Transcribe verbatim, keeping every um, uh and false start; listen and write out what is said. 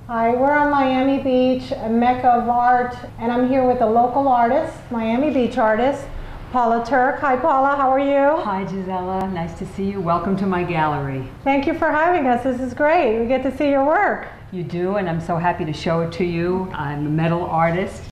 Hi, we're on Miami Beach, a mecca of art, and I'm here with a local artist, Miami Beach artist, Paula Turk. Hi Paula, how are you? Hi Gisela, nice to see you. Welcome to my gallery. Thank you for having us. This is great. We get to see your work. You do, and I'm so happy to show it to you. I'm a metal artist,